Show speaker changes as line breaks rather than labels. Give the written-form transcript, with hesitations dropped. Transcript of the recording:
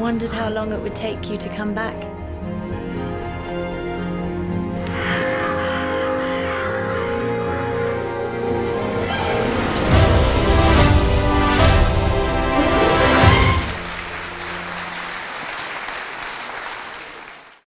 wondered how long it would take you to come back.